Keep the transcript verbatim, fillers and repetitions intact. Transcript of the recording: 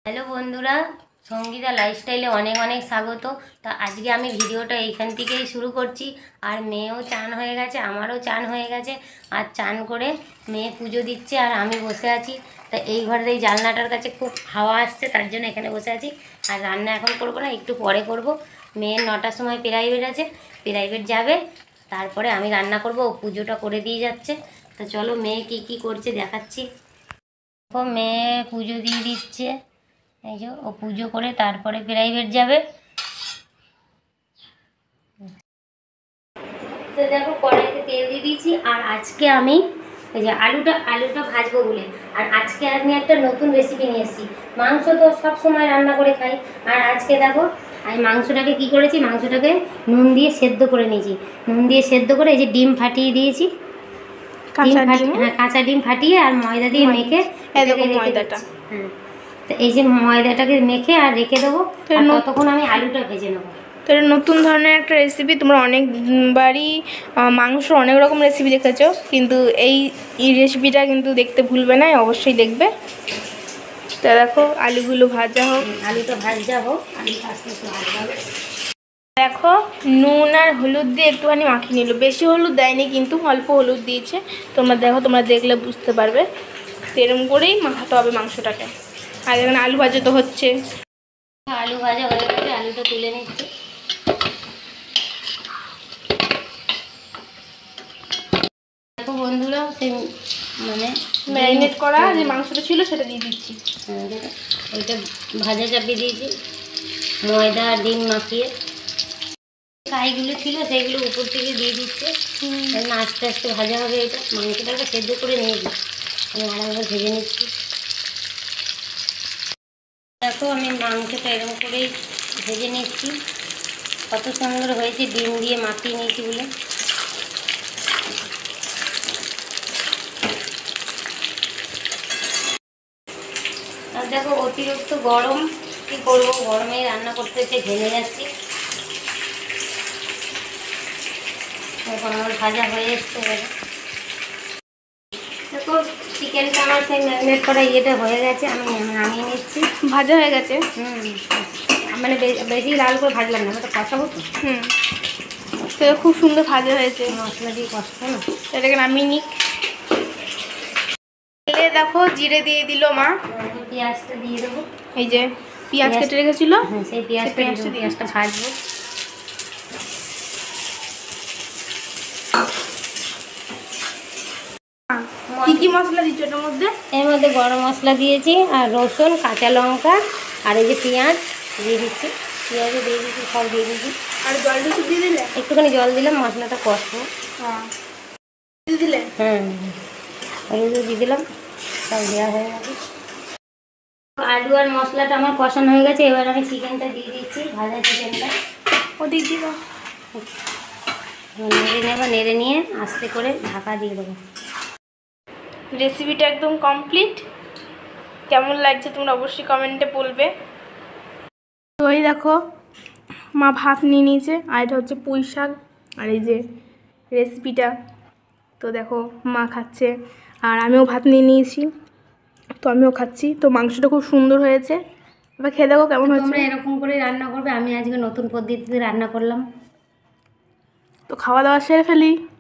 Hello বন্ধুরা, সঙ্গীতা লাইফস্টাইলে অনেক অনেক স্বাগত। তা আজকে আমি ভিডিওটা এইখান থেকেই শুরু করছি। আর মেয়েও চান হয়ে গেছে, আমারও চান হয়ে গেছে। আর চান করে মেয়ে পুজো দিচ্ছে আর আমি বসে আছি। তা এই ঘরের এই জানলাটার কাছে খুব হাওয়া আসছে, তার জন্য এখানে বসে আছি। আর রান্না এখন করবো না, একটু পরে করব। মেয়ের নটার সময় প্রাইভেট আছে, প্রাইভেট যাবে, তারপরে আমি রান্না করব। ও পুজোটা করে দিয়ে যাচ্ছে। তো চলো মেয়ে কী কী করছে দেখাচ্ছি। ও মেয়ে পুজো দিয়ে দিচ্ছে, এই যে ও পুজো করে তারপরে প্রাইভেট যাবে। তো দেখো কড়াইতে তেল দিয়ে দিয়েছি। আর আজকে আমি এই যে আলুটা আলুটা ভাজবো বলে, আর আজকে আমি একটা নতুন রেসিপি নিয়ে এসেছি। মাংস তো সব সময় রান্না করে খাই, আর আজকে দেখো আমি মাংসটাকে কি করেছি, মাংসটাকে নুন দিয়ে সেদ্ধ করে নিয়েছি। নুন দিয়ে সেদ্ধ করে এই যে ডিম ফাটিয়ে দিয়েছি, ডিম ফাটিয়ে হ্যাঁ কাঁচা ডিম ফাটিয়ে আর ময়দা দিয়ে মেখে ময়দাটা হ্যাঁ তো এই যে ময়দাটাকে মেখে আর রেখে দেবো। ততক্ষণ আমি আলুটা ভেজে নেবো। তো এটা নতুন ধরনের একটা রেসিপি। তোমরা অনেকবারই মাংস অনেক রকম রেসিপি দেখেছো, কিন্তু এই এই রেসিপিটা কিন্তু দেখতে ভুলবে না, অবশ্যই দেখবে। তো দেখো আলুগুলো ভাজা হোক, আলুটা ভাজা হোক, আলুটা আস্তে আস্তে ভাজা হবে। দেখো নুন আর হলুদ দিয়ে একটুখানি মাখিয়ে নিল, বেশি হলুদ দেয়নি কিন্তু অল্প হলুদ দিয়েছে। তোমরা দেখো, তোমরা দেখলে বুঝতে পারবে। এরকম করেই মাখাতে হবে মাংসটাকে। আর এখানে আলু ভাজা তো হচ্ছে, আলু ভাজা হয়ে গেছে, আলুটা তুলে নিচ্ছি। দেখো বন্ধুরা, সেই মানে ম্যারিনেট করা যে মাংসটা ছিল সেটা দিয়ে দিচ্ছি। ওইটা ভাজা চাপিয়ে দিয়েছি ময়দা আর ডিম মাখিয়ে। কাইগুলো ছিল সেইগুলো উপর থেকে দিয়ে দিচ্ছে। আস্তে আস্তে ভাজা হবে। এটা মাংসটাকে সেদ্ধ করে নিয়েছি, আমি আরেকবার ভেজে নিচ্ছি। দেখো আমি মাংসটা এরকম করেই ভেজে নিচ্ছি। কত সুন্দর হয়েছে, ডিম দিয়ে মাখিয়ে নিয়েছি বলে। আর দেখো অতিরিক্ত গরম, কী করবো, গরমে রান্না করতে হচ্ছে, ঘেমে যাচ্ছি। এখন আমার ভাজা হয়ে এসছে। দেখো চিকেনটা আমার সেই ম্যারিনেট করা ইয়েটা হয়ে গেছে, আমি নামিয়ে নিচ্ছি। ভাজা হয়ে গেছে, হুম মানে বেশি লাল করে ভাজলাম না, ওটা কষাবো তো। হুম তো খুব সুন্দর ভাজা হয়েছে, মশলা দিয়ে কষাবো না। এটাকে নামিয়ে নিক। তেলে দেখো জিরে দিয়ে দিল মা, পেঁয়াজটা দিয়ে দেবো। এই যে পেঁয়াজ কেটে রেখেছিল, হ্যাঁ সেই পেঁয়াজটা পেঁয়াজটা ভাজবো। কি কি মশলা দিচ্ছ এটার মধ্যে? এর মধ্যে গরম মশলা দিয়েছি, আর রসুন, কাঁচা লঙ্কা, আর এই যে পেঁয়াজ দিয়ে দিচ্ছি। পেঁয়াজও দিয়ে দিচ্ছি, সব দিয়ে দিচ্ছি। আর জল একটু দিয়ে দিলে, একটুখানি জল দিলাম, মশলাটা কষবো। হ্যাঁ দিয়ে দিলে, হ্যাঁ হলুদও দিয়ে দিলাম, সব দেওয়া হয়ে গেছে। আলু আর মশলাটা আমার কষানো হয়ে গেছে। এবার আমি চিকেনটা দিয়ে দিচ্ছি, ভাজা চিকেনটা। ও দিয়ে দিব, নেড়ে নেবো, নেড়ে নিয়ে আস্তে করে ঢাকা দিয়ে দেবো। রেসিপিটা একদম কমপ্লিট। কেমন লাগছে তোমরা অবশ্যই কমেন্টে বলবে। তো এই দেখো মা ভাত নিয়ে নিয়েছে, আর এটা হচ্ছে পুঁই শাক, আর এই যে রেসিপিটা। তো দেখো মা খাচ্ছে, আর আমিও ভাত নিয়ে নিয়েছি, তো আমিও খাচ্ছি। তো মাংসটা খুব সুন্দর হয়েছে, এবার খেয়ে দেখো কেমন হয়েছে। তোমরা এরকম করে রান্না করবে, আমি আজকে নতুন পদ্ধতিতে রান্না করলাম। তো খাওয়া দাওয়া সেরে ফেলি।